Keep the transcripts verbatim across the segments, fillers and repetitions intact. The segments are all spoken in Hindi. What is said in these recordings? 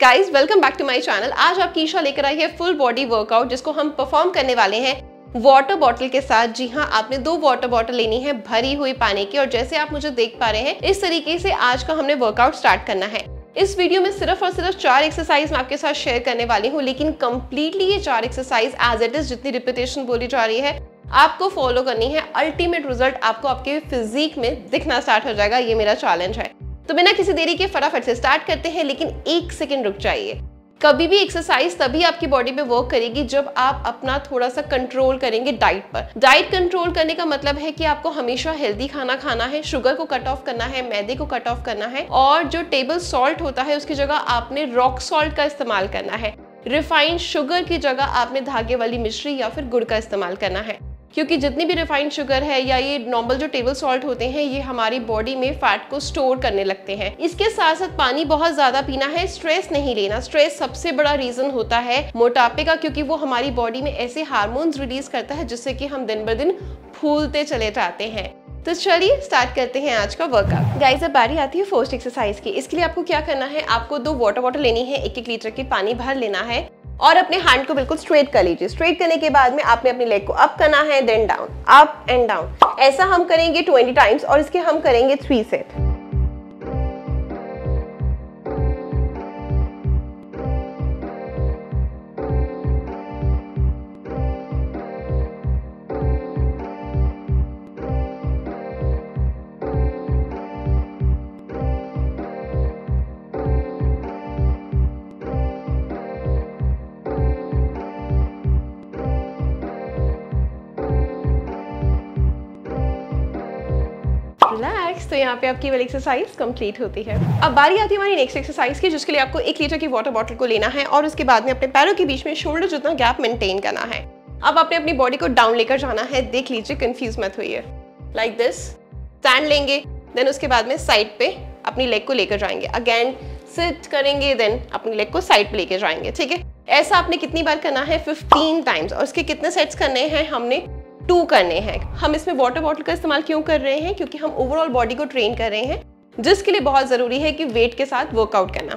Guys welcome back to my channel. आज आपकी ईशा लेकर आई है फुल बॉडी वर्कआउट जिसको हम परफॉर्म करने वाले हैं वाटर बॉटल के साथ। जी हाँ, आपने दो वाटर बॉटल लेनी है भरी हुई पानी की और जैसे आप मुझे देख पा रहे हैं इस तरीके से आज का हमने वर्कआउट स्टार्ट करना है। इस वीडियो में सिर्फ और सिर्फ चार एक्सरसाइज मैं आपके साथ शेयर करने वाली हूँ, लेकिन कंप्लीटली ये चार एक्सरसाइज एज इट इज जितनी रिपीटेशन बोली जा रही है आपको फॉलो करनी है। अल्टीमेट रिजल्ट आपको आपके फिजिक में दिखना स्टार्ट हो जाएगा, ये मेरा चैलेंज है। तो बिना किसी देरी के फटाफट से स्टार्ट करते हैं, लेकिन एक सेकंड रुक जाइए। कभी भी एक्सरसाइज तभी आपकी बॉडी पे वर्क करेगी जब आप अपना थोड़ा सा कंट्रोल करेंगे डाइट पर। डाइट कंट्रोल करने का मतलब है कि आपको हमेशा हेल्दी खाना खाना है, शुगर को कट ऑफ करना है, मैदे को कट ऑफ करना है और जो टेबल सॉल्ट होता है उसकी जगह आपने रॉक सॉल्ट का इस्तेमाल करना है। रिफाइंड शुगर की जगह आपने धागे वाली मिश्री या फिर गुड़ का इस्तेमाल करना है, क्योंकि जितनी भी रिफाइंड शुगर है या ये नॉर्मल जो टेबल सॉल्ट होते हैं ये हमारी बॉडी में फैट को स्टोर करने लगते हैं। इसके साथ साथ पानी बहुत ज्यादा पीना है, स्ट्रेस नहीं लेना। स्ट्रेस सबसे बड़ा रीजन होता है मोटापे का, क्योंकि वो हमारी बॉडी में ऐसे हार्मोन्स रिलीज करता है जिससे कि हम दिन ब दिन फूलते चले जाते हैं। तो चलिए स्टार्ट करते हैं आज का वर्कआउट। गाइस अब बारी आती है फर्स्ट एक्सरसाइज की। इसके लिए आपको क्या करना है, आपको दो वाटर बॉटल लेनी है, एक एक लीटर की पानी भर लेना है और अपने हैंड को बिल्कुल स्ट्रेट कर लीजिए। स्ट्रेट करने के बाद में आपने अपनी लेग को अप करना है, then down, up and down. ऐसा हम करेंगे ट्वेंटी टाइम्स और इसके हम करेंगे थ्री सेट। रिलैक्स। तो यहाँ पे आपकी वाली एक्सरसाइज कंप्लीट होती है। अब बारी आती है हमारी नेक्स्ट एक्सरसाइज की, जिसके लिए आपको एक लीटर की वाटर बॉटल को लेना है और उसके बाद में अपने पैरों के बीच में शोल्डर जितना गैप मेंटेन करना है। अब आपने अपनी बॉडी को डाउन लेकर जाना है, देख लीजिए कंफ्यूज मत होइए। लाइक दिस स्टैंड लेंगे, देन उसके बाद में साइड पे अपनी लेग को लेकर जाएंगे, अगेन सिट करेंगे, देन अपनी लेग को साइड पे लेकर जाएंगे। ठीक है, ऐसा आपने कितनी बार करना है, फिफ्टीन टाइम्स। और उसके कितने सेट्स करने हैं, हमने टू करने हैं। हम इसमें वाटर बॉटल का इस्तेमाल क्यों कर रहे हैं, क्योंकि हम ओवरऑल बॉडी को ट्रेन कर रहे हैं, जिसके लिए बहुत जरूरी है कि वेट के साथ वर्कआउट करना।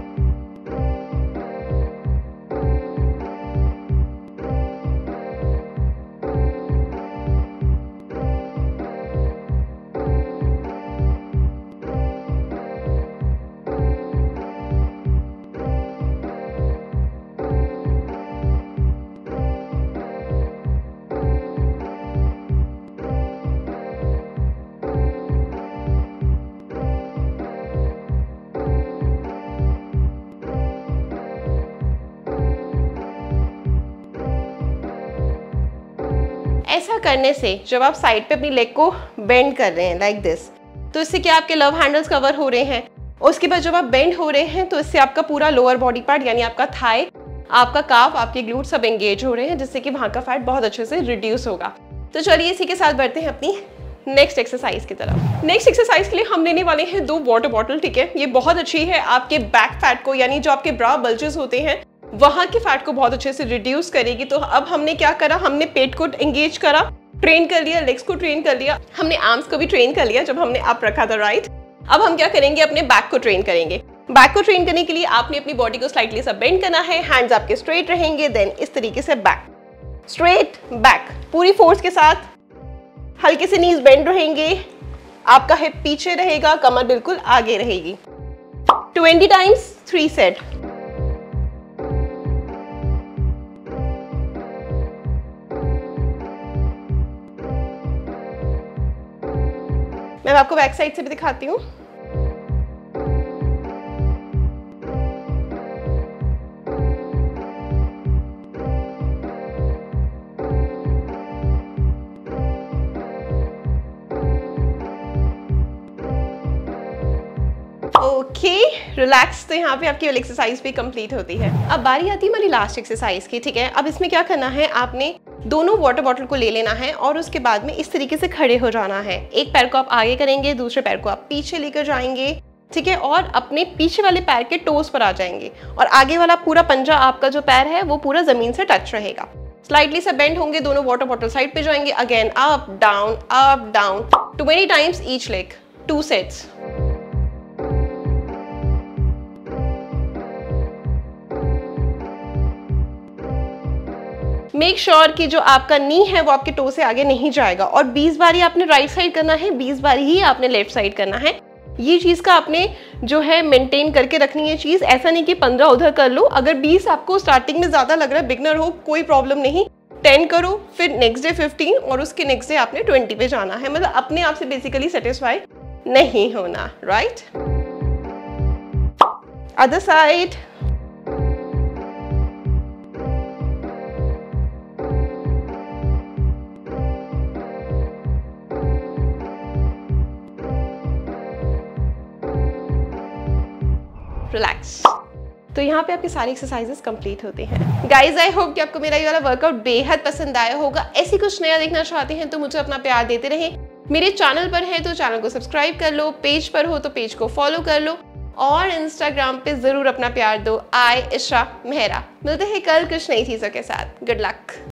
ऐसा करने से जब आप साइड पे अपनी लेग को बेंड कर रहे हैं लाइक दिस, तो इससे क्या आपके लव हैंडल्स कवर हो रहे हैं। उसके बाद जब आप बेंड हो रहे हैं तो इससे आपका पूरा लोअर बॉडी पार्ट यानी आपका थाई, आपका काफ, आपके ग्लूट सब एंगेज हो रहे हैं, जिससे कि वहां का फैट बहुत अच्छे से रिड्यूस होगा। तो चलिए इसी के साथ बढ़ते हैं अपनी नेक्स्ट एक्सरसाइज की तरफ। नेक्स्ट एक्सरसाइज के लिए हम लेने वाले हैं दो वाटर बॉटल। ठीक है, ये बहुत अच्छी है आपके बैक फैट को, यानी जो आपके ब्रा बल्जेस होते हैं वहां के फैट को बहुत अच्छे से रिड्यूस करेगी। तो अब हमने क्या करा, हमने पेट को एंगेज करा, ट्रेन कर लिया, लेग्स को ट्रेन कर लिया, हमने आर्म्स को भी ट्रेन कर लिया जब हमने अप रखा था, राइट। अब हम क्या करेंगे, अपने बैक को ट्रेन करेंगे। बैक को ट्रेन करने के लिए आपने अपनी बॉडी को स्लाइटली सा बेंड करना है, हैंड्स आपके स्ट्रेट रहेंगे, देन इस तरीके से बैक, स्ट्रेट बैक, पूरी फोर्स के साथ। हल्के से नीज बेंड रहेंगे, आपका हिप पीछे रहेगा, कमर बिल्कुल आगे रहेगी। Twenty times, three set. मैं आपको बैक साइड से भी दिखाती हूँ। Okay relax. तो यहाँ पे आपकी वाली एक्सरसाइज भी कंप्लीट होती है। अब बारी आती है हमारी लास्ट एक्सरसाइज की। ठीक है, अब इसमें क्या करना है, आपने दोनों वाटर बॉटल को ले लेना है और उसके बाद में इस तरीके से खड़े हो जाना है। एक पैर को आप आगे करेंगे, दूसरे पैर को आप पीछे लेकर जाएंगे। ठीक है, और अपने पीछे वाले पैर के टोस पर आ जाएंगे और आगे वाला पूरा पंजा आपका जो पैर है वो पूरा जमीन से टच रहेगा। स्लाइटली से बेंड होंगे, दोनों वाटर बॉटल साइड पे जाएंगे, again up down up down, twenty times each leg, two sets. Make sure कि जो आपका नी है वो आपके टो से आगे नहीं जाएगा। और बीस बार ही आपने राइट साइड करना है, बीस बार ही आपने लेफ्ट साइड करना है। ये चीज़ का आपने जो है मेंटेन करके रखनी है चीज़। ऐसा नहीं कि पंद्रह उधर कर लो। अगर बीस आपको स्टार्टिंग में ज़्यादा लग रहा है, बिगनर हो, कोई प्रॉब्लम नहीं, टेन करो, फिर नेक्स्ट डे फिफ्टीन और उसके नेक्स्ट डे आपने ट्वेंटी पे जाना है। मतलब अपने आप से बेसिकली सेटिस्फाई नहीं होना, राइट। Other side. रिलैक्स। तो यहाँ पे आपकी सारी एक्सरसाइजेस कंप्लीट होती हैं। गाइज आई होप कि आपको मेरा ये वाला वर्कआउट बेहद पसंद आया होगा। ऐसी कुछ नया देखना चाहते हैं तो मुझे अपना प्यार देते रहें। मेरे चैनल पर है तो चैनल को सब्सक्राइब कर लो, पेज पर हो तो पेज को फॉलो कर लो और इंस्टाग्राम पे जरूर अपना प्यार दो। आई इशा मेहरा। मिलते हैं कल कुछ नई चीजों के साथ। Good luck.